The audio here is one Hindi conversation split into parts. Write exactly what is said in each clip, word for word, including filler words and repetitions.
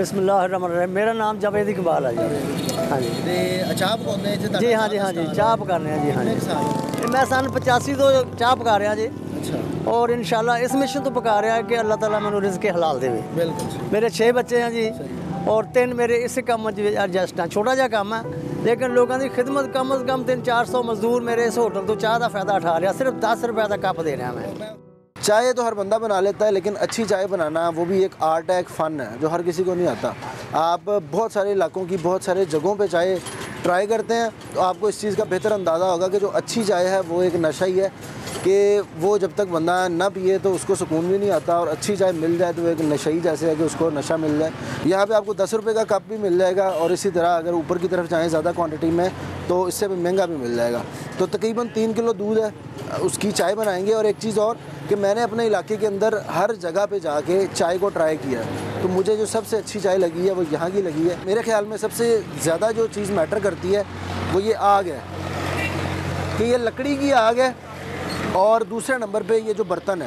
बिस्मिल्लाहिर्रहमानिर्रहीम। मेरा नाम जावेद इकबाल है जी। हाँ जी ਤੇ ਚਾਹ ਪਕਾਉਂਦੇ ਇੱਥੇ जी हाँ जी हाँ जी चाह पका रहे हैं जी हाँ जी। मैं सन पचासी तो चाह पका रहा जी अच्छा और इंशाल्लाह इस मिशन तो पका रहा है कि अल्लाह ताला मैनू रिज़्क़ हलाल देवे। बिल्कुल मेरे छे बच्चे हैं जी और तीन मेरे इस काम एडजस्ट हैं। छोटा जहा काम है लेकिन लोगों की खिदमत कम अज़ कम तीन चार सौ मजदूर मेरे इस होटल तो चाह का फ़ायदा उठा रहा। सिर्फ दस रुपये का कप दे रहा मैं। चाय तो हर बंदा बना लेता है, लेकिन अच्छी चाय बनाना वो भी एक आर्ट है, एक फ़न है जो हर किसी को नहीं आता। आप बहुत सारे इलाकों की बहुत सारे जगहों पे चाय ट्राई करते हैं तो आपको इस चीज़ का बेहतर अंदाज़ा होगा कि जो अच्छी चाय है वो एक नशा ही है कि वो जब तक बंदा ना पिए तो उसको सुकून भी नहीं आता, और अच्छी चाय मिल जाए तो वो एक नशा ही जैसे है कि उसको नशा मिल जाए। यहाँ पे आपको दस रुपये का कप भी मिल जाएगा और इसी तरह अगर ऊपर की तरफ चाहें ज़्यादा क्वांटिटी में तो इससे भी महंगा भी मिल जाएगा। तो तकरीबन तीन किलो दूध है, उसकी चाय बनाएंगे। और एक चीज़ और कि मैंने अपने इलाके के अंदर हर जगह पे जाके चाय को ट्राई किया है, तो मुझे जो सबसे अच्छी चाय लगी है वो यहाँ की लगी है। मेरे ख्याल में सबसे ज़्यादा जो चीज़ मैटर करती है वो ये आग है कि ये लकड़ी की आग है, और दूसरे नंबर पे ये जो बर्तन है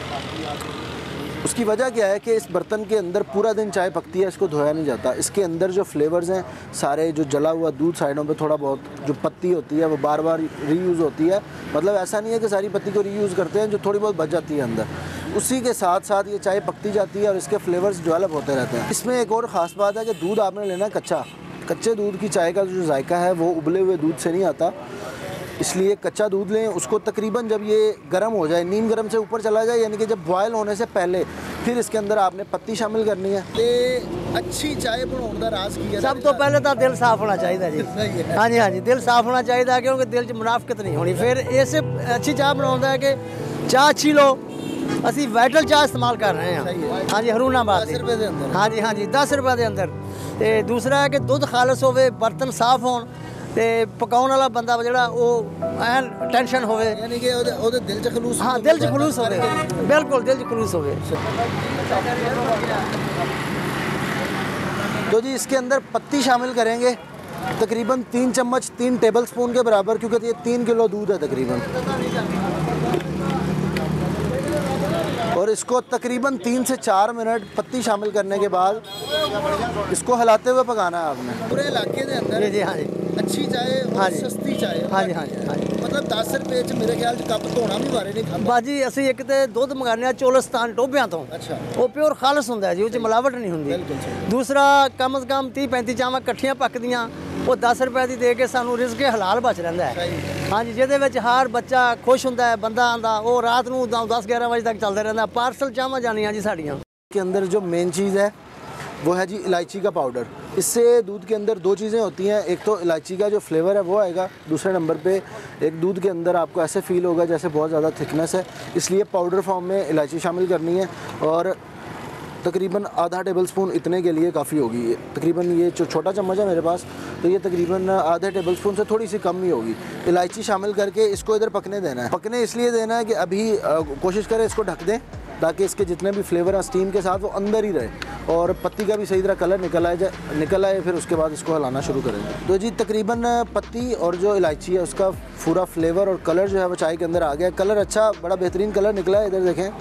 उसकी वजह क्या है कि इस बर्तन के अंदर पूरा दिन चाय पकती है, इसको धोया नहीं जाता। इसके अंदर जो फ्लेवर्स हैं सारे, जो जला हुआ दूध साइडों पे थोड़ा बहुत जो पत्ती होती है वो बार बार रीयूज़ होती है। मतलब ऐसा नहीं है कि सारी पत्ती को रीयूज़ करते हैं, जो थोड़ी बहुत बच जाती है अंदर, उसी के साथ साथ ये चाय पकती जाती है और इसके फ्लेवर्स डेवलप होते रहते हैं। इसमें एक और ख़ास बात है कि दूध आपने लेना कच्चा। कच्चे दूध की चाय का जो जायका है वो उबले हुए दूध से नहीं आता, इसलिए कच्चा दूध लें। उसको तकरीबन जब ये गर्म हो जाए, नीम गर्म से ऊपर चला जाए, यानी कि जब बॉयल होने से पहले, फिर इसके अंदर आपने पत्ती शामिल करनी है। ते अच्छी चाय बनाने का राज की है सब तो पहले तो दिल साफ होना चाहिए जी। हाँ जी हाँ जी दिल साफ होना चाहिए क्योंकि दिल च मुनाफिकत नहीं होनी। फिर ऐसे अच्छी चाय बनाता है कि चाह अच्छी लो। असी वाइटल चाह इस्तेमाल कर रहे हैं हाँ जी हरूनाबाद दस रुपये के अंदर। हाँ जी हाँ जी दस रुपये के अंदर। तो दूसरा है कि दुध खालस होवे, बर्तन साफ हो, ते पकाने वाला बंदा जोड़ा वो एन टेंशन होवे, यानी कि ओदे ओदे दिल च खलूस। हाँ दिल च खलूस होवे, बिल्कुल दिल च खलूस होवे। तो जी इसके अंदर पत्ती शामिल करेंगे तकरीबन तीन चम्मच, तीन टेबल स्पून के बराबर, क्योंकि ये तीन किलो दूध है तकरीबन। और इसको तकरीबन तीन से चार मिनट पत्ती शामिल करने के बाद इसको हिलाते हुए पकाना है आपने। पूरे इलाके के अंदर जी हाँ जी अच्छी चाय और सस्ती चाय। हाँ जी हाँ जी हाँ जी मतलब दस रुपये च मेरे ख्याल कप धोना भी मारे नहीं खांदा। बाजी असी एक तो दुध मंगाने चोलिस्तान टोबियां तो, अच्छा वो प्योर खालस होंदा है जी, उस मिलावट नहीं होंदी। दूसरा कम अज कम तीह पैंती चावां कट्ठियां पकदियां, वो दस रुपए की दे के सानू रिज़्क़ हलाल बच रहा है। हाँ जी जिहदे विच हर बच्चा खुश होंदा है, बंदा आंदा वो रात नूं दस ग्यारह बजे तक चलता रहता। पार्सल चावां जानियां जी साड़ियां के अंदर जो मेन चीज़ है वो है जी इलायची का पाउडर। इससे दूध के अंदर दो चीज़ें होती हैं, एक तो इलायची का जो फ्लेवर है वो आएगा, दूसरे नंबर पे एक दूध के अंदर आपको ऐसे फील होगा जैसे बहुत ज़्यादा थिकनेस है, इसलिए पाउडर फॉर्म में इलायची शामिल करनी है। और तकरीबन आधा टेबल स्पून इतने के लिए काफ़ी होगी। तकरीबन ये जो छोटा चम्मच है मेरे पास, तो ये तकरीबन आधे टेबल स्पून से थोड़ी सी कम ही होगी। इलायची शामिल करके इसको इधर पकने देना है। पकने इसलिए देना है कि अभी आ, कोशिश करें इसको ढक दें ताकि इसके जितने भी फ्लेवर हैं स्टीम के साथ वो अंदर ही रहे और पत्ती का भी सही तरह कलर निकल आए जाए निकल आए फिर उसके बाद इसको हिलाना शुरू करेंगे। तो जी तकरीबन पत्ती और जो इलायची है उसका पूरा फ्लेवर और कलर जो है वो चाय के अंदर आ गया। कलर अच्छा, बड़ा बेहतरीन कलर निकला है, इधर देखें।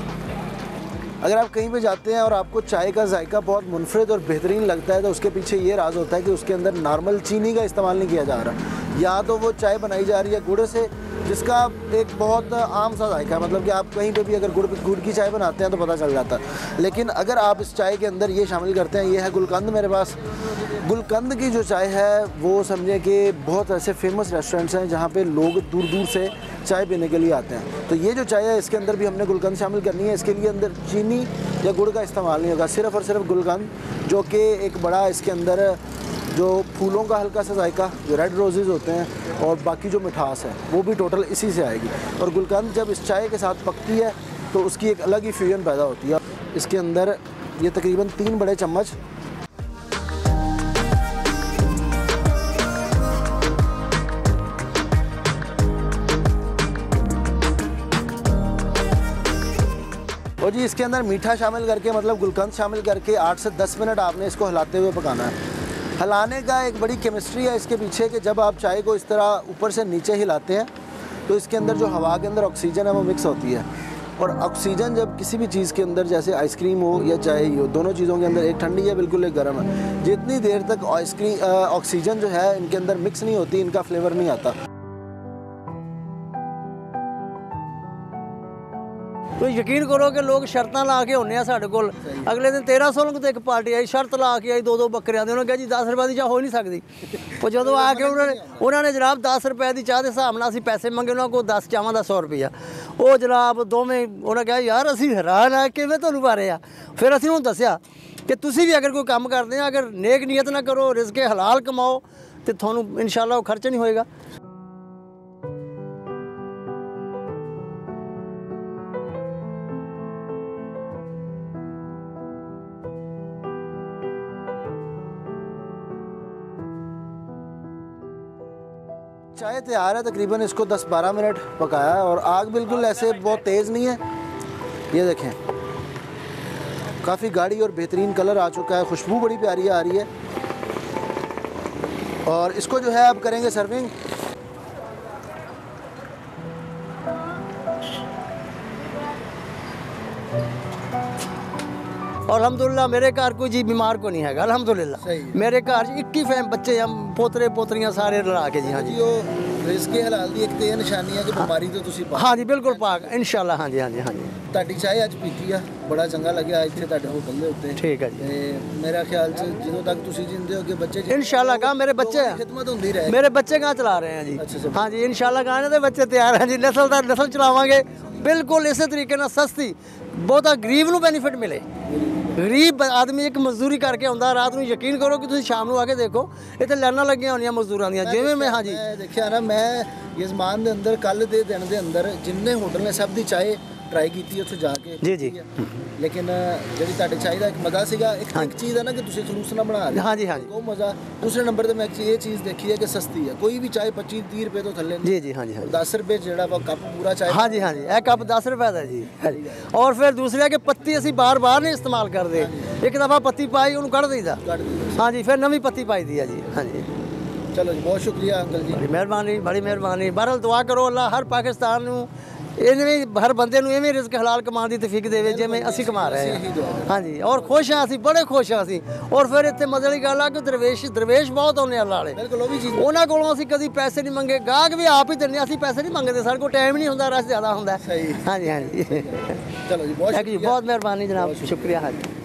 अगर आप कहीं पे जाते हैं और आपको चाय का जायका बहुत मुनफरिद और बेहतरीन लगता है तो उसके पीछे ये राज होता है कि उसके अंदर नॉर्मल चीनी का इस्तेमाल नहीं किया जा रहा, या तो वो चाय बनाई जा रही है गुड़ से, जिसका एक बहुत आम सा जायका है। मतलब कि आप कहीं पे भी अगर गुड़ गुड़ की चाय बनाते हैं तो पता चल जाता है। लेकिन अगर आप इस चाय के अंदर ये शामिल करते हैं, ये है गुलकंद मेरे पास। गुलकंद की जो चाय है वो समझे कि बहुत ऐसे फेमस रेस्टोरेंट्स हैं जहाँ पे लोग दूर दूर से चाय पीने के लिए आते हैं। तो ये जो चाय है इसके अंदर भी हमने गुलकंद शामिल करनी है। इसके लिए अंदर चीनी या गुड़ का इस्तेमाल नहीं होगा, सिर्फ़ और सिर्फ गुलकंद, जो कि एक बड़ा इसके अंदर जो फूलों का हल्का सा जायका, जो रेड रोजेज़ होते हैं, और बाकी जो मिठास है वो भी टोटल इसी से आएगी। और गुलकंद जब इस चाय के साथ पकती है तो उसकी एक अलग ही फ्यूजन पैदा होती है। इसके अंदर ये तकरीबन तीन बड़े चम्मच और जी इसके अंदर मीठा शामिल करके, मतलब गुलकंद शामिल करके आठ से दस मिनट आपने इसको हिलाते हुए पकाना है। हिलाने का एक बड़ी केमिस्ट्री है इसके पीछे कि जब आप चाय को इस तरह ऊपर से नीचे हिलाते हैं तो इसके अंदर जो हवा के अंदर ऑक्सीजन है वो मिक्स होती है। और ऑक्सीजन जब किसी भी चीज़ के अंदर, जैसे आइसक्रीम हो या चाय ही हो, दोनों चीज़ों के अंदर एक ठंडी है बिल्कुल एक गर्म है, जितनी देर तक आइसक्रीम ऑक्सीजन जो है इनके अंदर मिक्स नहीं होती, इनका फ्लेवर नहीं आता। तो यकीन करो कि लोग शर्तां ला के होने साढ़े कोल। अगले दिन तेरह सोलह को तो एक पार्टी आई, शर्त ला के आई दो दो बकरियां दी, उन्होंने कहा जी दस रुपए की चाह हो नहीं सकती। वो जो आके उन्होंने उन्होंने जनाब दस रुपए की चाह के हिसाब नाल असीं पैसे मंगे, उन्होंने को दस चावां दा सौ रुपया। वो जनाब दोवें उन्होंने कहा यार असीं हैरान आ किवें तुहानूं मारे आ। फिर असीं उन्होंने दस्सिया कि तुसीं भी अगर कोई काम करते हैं, अगर नेक नीयत ना करो, रिज़्क़े हलाल कमाओ, तो तुहानूं इंशाअल्लाह खर्च नहीं होएगा। चाय तैयार है, तकरीबन इसको दस बारह मिनट पकाया है और आग बिल्कुल ऐसे बहुत तेज़ नहीं है। ये देखें काफ़ी गाढ़ी और बेहतरीन कलर आ चुका है, खुशबू बड़ी प्यारी आ रही है। और इसको जो है अब करेंगे सर्विंग। और अल्हम्दुलिल्लाह मेरे घर कोई जी बीमार को नहीं है, अल्हम्दुलिल्लाह मेरे घर इक्की फैम बच्चे हम पोतरे पोतरियां सारे लड़ा के जी। हाँ जी रिज़्क़े हलाल दी एक ते निशानी है कि बीमारी तो तुसी हाँ जी बिल्कुल पाक इंशाअल्लाह। हाँ जी हाँ जी हाँ जी ਤੁਹਾਡੀ ਚਾਹ ਅੱਜ ਪੀਤੀ ਆ, ਬੜਾ ਚੰਗਾ ਲੱਗਿਆ ਇੱਥੇ ਤੁਹਾਡੇ ਹੋਟਲ ਦੇ ਉੱਤੇ। ਠੀਕ ਹੈ ਜੀ। ਤੇ ਮੇਰਾ ਖਿਆਲ ਚ ਜਦੋਂ ਤੱਕ ਤੁਸੀਂ ਜਿੰਦੇ ਹੋ ਕਿ ਬੱਚੇ इंशाअल्लाह कहा मेरे बच्चे ਖਿਦਮਤ ਹੁੰਦੀ ਰਹੇ। मेरे बच्चे कहाँ चला रहे हैं जी। हाँ जी इंशाअल्लाह कहा इन्हां दे बच्चे तैयार हैं जी, नस्लदार नस्ल चलावांगे बिल्कुल इस तरीके नाल सस्ती, बहुता गरीब नूं बेनीफिट मिले। गरीब आदमी एक मजदूरी करके आउंदा रात ਨੂੰ, यकीन करो कि तुसीं शाम ਨੂੰ आ के देखो ਇੱਥੇ ਲਾਈਨਾਂ ਲੱਗੀਆਂ ਹੋਣੀਆਂ ਮਜ਼ਦੂਰਾਂ ਦੀਆਂ ਜਿਵੇਂ ਮੈਂ। हाँ जी मैं देखिया ना, मैं यजमान ਦੇ ਅੰਦਰ ਕੱਲ ਦੇ ਦਿਨ ਦੇ ਅੰਦਰ ਜਿੰਨੇ ਹੋਟਲ ਨੇ ਸਭ ਦੀ ਚਾਹ ट्राई की ਉੱਥੇ ਜਾ ਕੇ जी जी। लेकिन ਜਿਹੜੀ ਤੁਹਾਡੇ ਚਾਹ ਦਾ ਇੱਕ ਮਜ਼ਾ ਸੀਗਾ, ਇੱਕ ਇੱਕ ਚੀਜ਼ ਹੈ ਨਾ ਕਿ ਤੁਸੀਂ ਖਲੂਸ ਨਾਲ ਬਣਾ ਰਹੇ। हाँ जी हाँ जी ਉਹ ਮਜ਼ਾ। ਦੂਸਰੇ ਨੰਬਰ ਤੇ ਮੈਂ ਇੱਕ ਇਹ ਚੀਜ਼ ਦੇਖੀ ਹੈ ਕਿ ਸਸਤੀ ਹੈ, ਕੋਈ ਵੀ ਚਾਹ ਪੱਚੀ ਤੀਹ ਰੁਪਏ ਤੋਂ ਥੱਲੇ ਨਹੀਂ। जी जी हाँ जी हाँ जी दस रुपए ਜਿਹੜਾ ਵਾ ਕੱਪ ਪੂਰਾ ਚਾਹ। हाँ जी हाँ जी एक कप दस रुपए ਦਾ ਜੀ। और फिर दूसरे है कि पत्ती ਅਸੀਂ बार बार नहीं इस्तेमाल करते, एक दफ़ा पत्ती पाई ਉਹਨੂੰ ਕੱਢ ਦਈਦਾ। हाँ जी फिर नवी पत्ती पाई दी है जी। हाँ जी चलो जी, बहुत शुक्रिया अंकल जी, बड़ी मेहरबानी बड़ी मेहरबानी। बहरहाल दुआ करो अल्लाह हर पाकिस्तान ਨੂੰ इवें हर बंदे ਨੂੰ इवें रिज़्क हलाल कमाਉਣ ਦੀ तौफीक देवे जिवें ਅਸੀਂ कमा रहे हैं। हाँ जी और खुश हाँ ਅਸੀਂ बड़े खुश हाँ ਅਸੀਂ। और फिर ਇੱਥੇ मजे वाली गल आ कि दरवेश दरवेश बहुत आने अल्लाह वाले, बिल्कुल वो भी चीज़ ਉਹਨਾਂ ਕੋਲੋਂ ਅਸੀਂ ਕਦੀ ਪੈਸੇ ਨਹੀਂ ਮੰਗੇ, ਗਾਹਕ ਵੀ ਆਪ ਹੀ ਦਿੰਦੇ, ਅਸੀਂ ਪੈਸੇ ਨਹੀਂ ਮੰਗਦੇ, ਸਾਡੇ ਕੋਲ ਟਾਈਮ ਨਹੀਂ ਹੁੰਦਾ, ਰਸ਼ ਜ਼ਿਆਦਾ ਹੁੰਦਾ। सही। हाँ जी हाँ जी चलो जी, बहुत बहुत मेहरबानी जनाब, शुक्रिया। हाँ जी।